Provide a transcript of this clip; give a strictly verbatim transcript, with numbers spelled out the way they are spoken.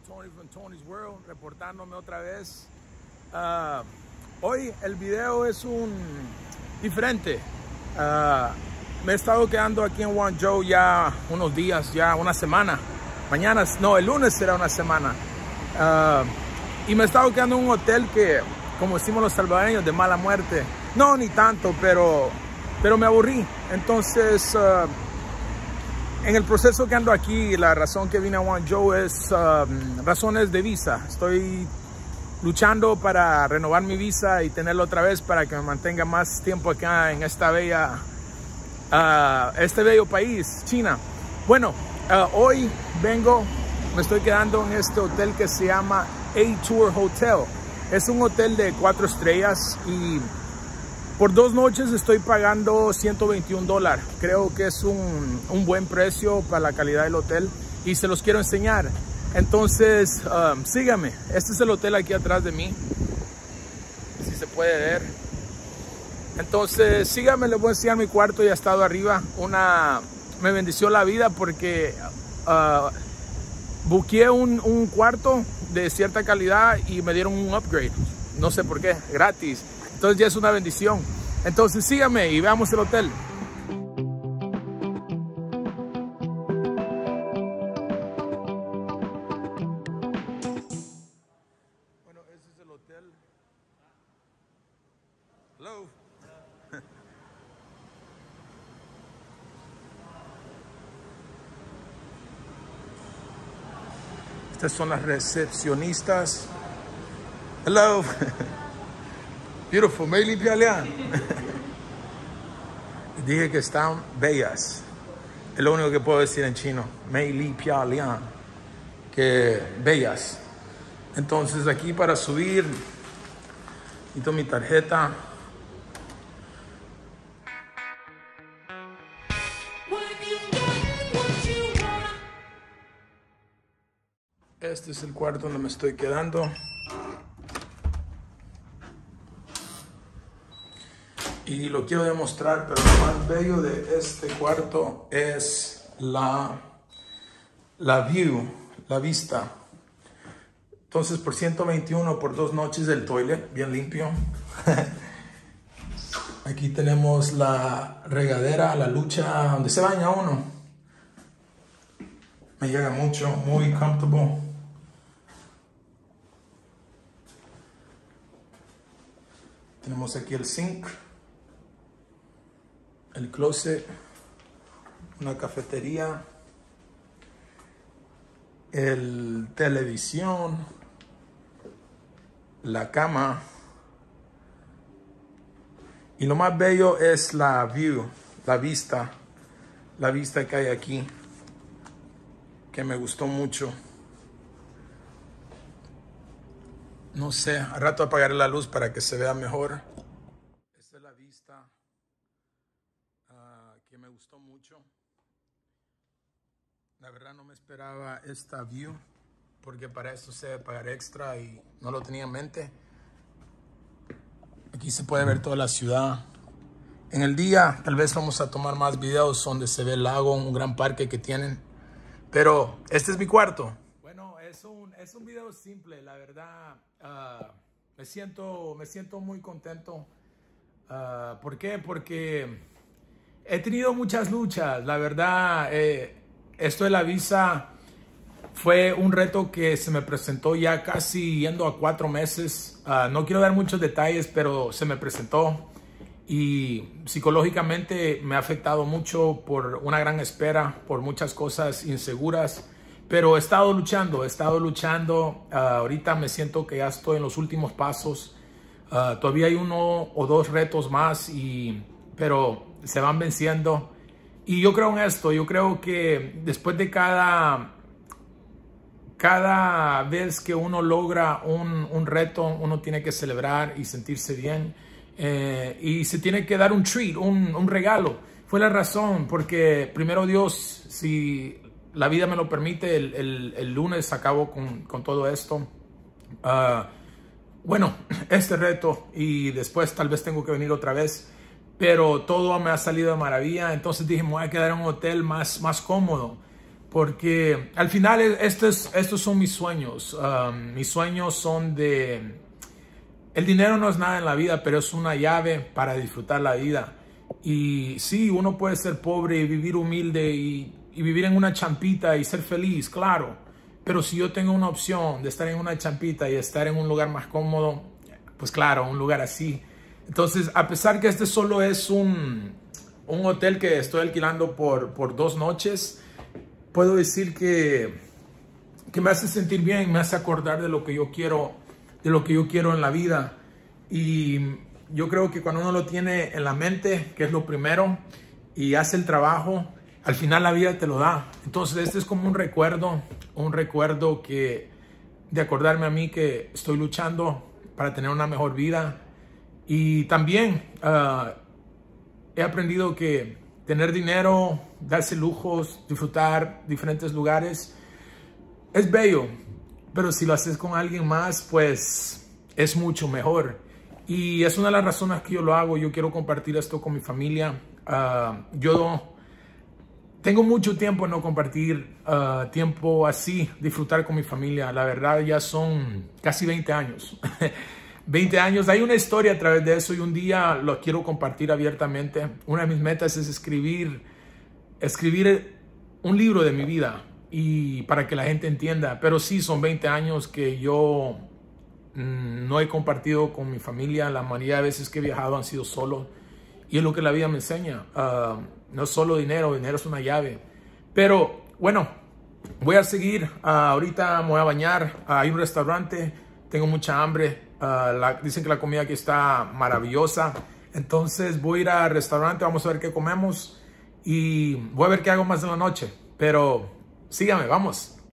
Tony from Tony's World, reportándome otra vez. Uh, hoy el video es un diferente. Uh, me he estado quedando aquí en Guangzhou ya unos días, ya una semana. Mañana, no, el lunes será una semana. Uh, y me he estado quedando en un hotel que, como decimos los salvadoreños, de mala muerte. No, ni tanto, pero, pero me aburrí. Entonces, uh, en el proceso que ando aquí, la razón que vine a Guangzhou es um, razones de visa. Estoy luchando para renovar mi visa y tenerla otra vez para que me mantenga más tiempo acá en esta bella, uh, este bello país, China. Bueno, uh, hoy vengo, me estoy quedando en este hotel que se llama A-Tour Hotel. Es un hotel de cuatro estrellas y por dos noches estoy pagando ciento veintiún dólares. Creo que es un, un buen precio para la calidad del hotel y se los quiero enseñar. Entonces, um, síganme. Este es el hotel aquí atrás de mí. Si se puede ver. Entonces, síganme, les voy a enseñar mi cuarto. Ya he estado arriba. Una, me bendició la vida porque uh, buqueé un, un cuarto de cierta calidad y me dieron un upgrade. No sé por qué, gratis. Entonces ya es una bendición. Entonces síganme y veamos el hotel. Bueno, ese es el hotel. Hello. Estas son las recepcionistas. Hello. Beautiful, Mei Li Piao Liang. Dije que están bellas. Es lo único que puedo decir en chino. Mei Li Piao Liang. Que bellas. Entonces aquí para subir, quito mi tarjeta. Este es el cuarto donde me estoy quedando. Y lo quiero demostrar, pero lo más bello de este cuarto es la, la view, la vista. Entonces por ciento veintiuno por dos noches el toilet, bien limpio. Aquí tenemos la regadera, la lucha, donde se baña uno. Me llega mucho, muy comfortable. Tenemos aquí el sink. El closet, una cafetería, el televisión, la cama y lo más bello es la view, la vista, la vista que hay aquí, que me gustó mucho. No sé, al rato apagaré la luz para que se vea mejor. Esta es la vista. Uh, que me gustó mucho. La verdad no me esperaba esta view porque para esto se debe pagar extra y no lo tenía en mente. Aquí se puede ver toda la ciudad. En el día tal vez vamos a tomar más videos donde se ve el lago, un gran parque que tienen. Pero este es mi cuarto. Bueno, es un, es un video simple, la verdad. Uh, me siento, me siento muy contento. Uh, ¿Por qué? Porque he tenido muchas luchas, la verdad. Eh, esto de la visa fue un reto que se me presentó ya casi yendo a cuatro meses. Uh, no quiero dar muchos detalles, pero se me presentó y psicológicamente me ha afectado mucho por una gran espera, por muchas cosas inseguras. Pero he estado luchando, he estado luchando. Uh, ahorita me siento que ya estoy en los últimos pasos. Uh, todavía hay uno o dos retos más, y, pero se van venciendo. Y yo creo en esto. Yo creo que después de cada, cada vez que uno logra un, un reto, uno tiene que celebrar y sentirse bien. Eh, y se tiene que dar un treat, un, un regalo. Fue la razón, porque primero Dios, si la vida me lo permite, el, el, el lunes acabo con, con todo esto. Uh, bueno, este reto, y después tal vez tengo que venir otra vez. Pero todo me ha salido de maravilla. Entonces dije, me voy a quedar en un hotel más, más cómodo. porque al final estos, estos son mis sueños. Um, mis sueños son de... El dinero no es nada en la vida, pero es una llave para disfrutar la vida. Y sí, uno puede ser pobre y vivir humilde y, y vivir en una champita y ser feliz, claro. Pero si yo tengo una opción de estar en una champita y estar en un lugar más cómodo, pues claro, un lugar así. Entonces, a pesar que este solo es un, un hotel que estoy alquilando por, por dos noches, puedo decir que, que me hace sentir bien, me hace acordar de lo que yo quiero, de lo que yo quiero en la vida. Y yo creo que cuando uno lo tiene en la mente, que es lo primero, y hace el trabajo, al final la vida te lo da. Entonces este es como un recuerdo, un recuerdo que de acordarme a mí que estoy luchando para tener una mejor vida. Y también uh, he aprendido que tener dinero, darse lujos, disfrutar diferentes lugares, es bello. Pero si lo haces con alguien más, pues es mucho mejor. Y es una de las razones que yo lo hago. Yo quiero compartir esto con mi familia. Uh, yo tengo mucho tiempo en no compartir uh, tiempo así, disfrutar con mi familia. La verdad ya son casi veinte años. veinte años. Hay una historia a través de eso y un día lo quiero compartir abiertamente. Una de mis metas es escribir, escribir un libro de mi vida y para que la gente entienda. Pero sí, son veinte años que yo mmm, no he compartido con mi familia. La mayoría de veces que he viajado han sido solo. Y es lo que la vida me enseña. Uh, no es solo dinero, dinero es una llave. Pero bueno, voy a seguir. Uh, ahorita me voy a bañar. Uh, hay un restaurante, tengo mucha hambre. Uh, la, dicen que la comida aquí está maravillosa. Entonces voy a ir al restaurante, vamos a ver qué comemos. Y voy a ver qué hago más en la noche. Pero síganme, vamos.